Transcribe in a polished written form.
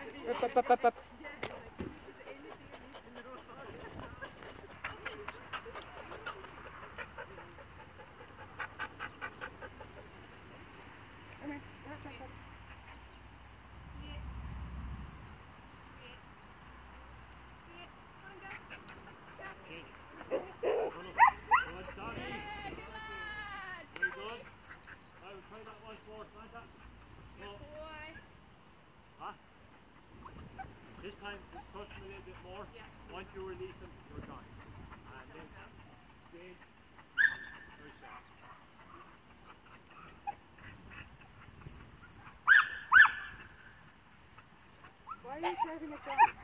Up, up, up, up. This time, touch them a little bit more. Yeah. Once you release them, you're done. And then, stage, very sharp. Why are you serving it down?